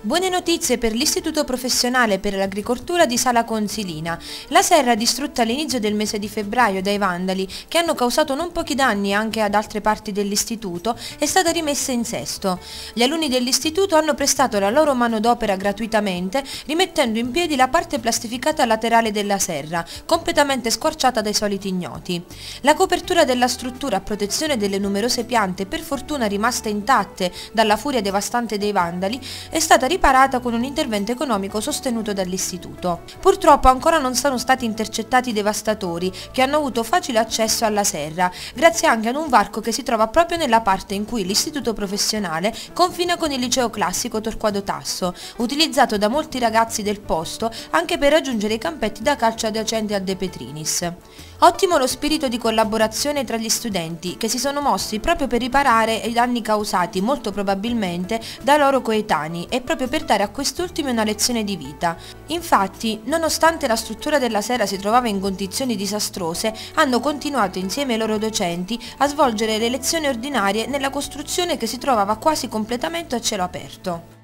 Buone notizie per l'Istituto Professionale per l'Agricoltura di Sala Consilina. La serra distrutta all'inizio del mese di febbraio dai vandali, che hanno causato non pochi danni anche ad altre parti dell'istituto, è stata rimessa in sesto. Gli alunni dell'istituto hanno prestato la loro manodopera gratuitamente, rimettendo in piedi la parte plastificata laterale della serra, completamente squarciata dai soliti ignoti. La copertura della struttura a protezione delle numerose piante, per fortuna rimaste intatte dalla furia devastante dei vandali, è stata riparata con un intervento economico sostenuto dall'istituto. Purtroppo ancora non sono stati intercettati i devastatori, che hanno avuto facile accesso alla serra, grazie anche ad un varco che si trova proprio nella parte in cui l'istituto professionale confina con il liceo classico Torquato Tasso, utilizzato da molti ragazzi del posto anche per raggiungere i campetti da calcio adiacenti al De Petrinis. Ottimo lo spirito di collaborazione tra gli studenti, che si sono mossi proprio per riparare i danni causati molto probabilmente dai loro coetanei e proprio per dare a quest'ultimi una lezione di vita. Infatti, nonostante la struttura della serra si trovava in condizioni disastrose, hanno continuato insieme ai loro docenti a svolgere le lezioni ordinarie nella costruzione che si trovava quasi completamente a cielo aperto.